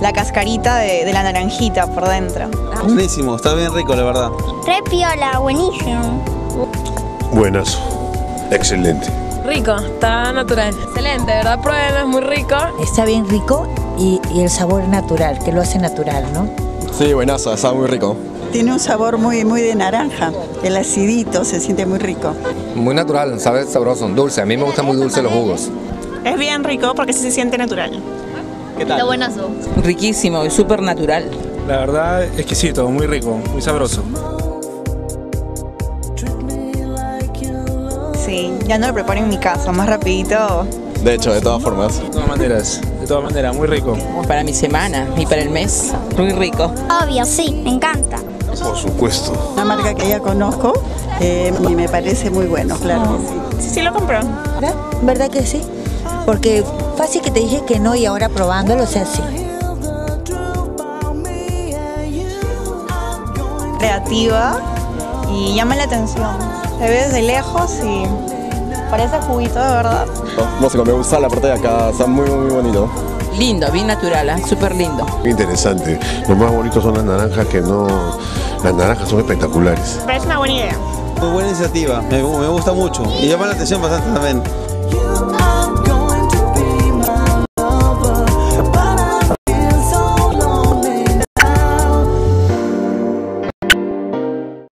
la cascarita de la naranjita por dentro. Buenísimo, está bien rico, la verdad. Re piola, buenísimo. Buenazo, excelente. Rico, está natural. Excelente, ¿verdad? Pruébenlo, es muy rico. Está bien rico y el sabor natural, que lo hace natural, ¿no? Sí, buenazo, está muy rico. Tiene un sabor muy de naranja, el acidito se siente muy rico. Muy natural, sabe sabroso, dulce. A mí me gustan muy dulces los jugos. Es bien rico porque se siente natural. ¿Qué tal? Está buenazo. Riquísimo y súper natural. La verdad, exquisito, muy rico, muy sabroso. Sí, ya no lo preparo en mi casa, más rapidito. De hecho, de todas formas. De todas maneras, muy rico. Para mi semana y para el mes, muy rico. Obvio, sí, me encanta. Por supuesto. Una marca que ya conozco y me parece muy bueno, claro que sí. Sí lo compró. ¿Verdad que sí? Porque fácil que te dije que no y ahora probándolo, o sea, sí. Creativa y llama la atención. Se ve desde lejos y parece juguito de verdad. No sé, me gusta la parte de acá, está muy bonito. Lindo, bien natural, súper lindo. Interesante. Lo más bonito son las naranjas que no... Las naranjas son espectaculares. Me parece una buena idea. Muy buena iniciativa, me gusta mucho y llama la atención bastante también.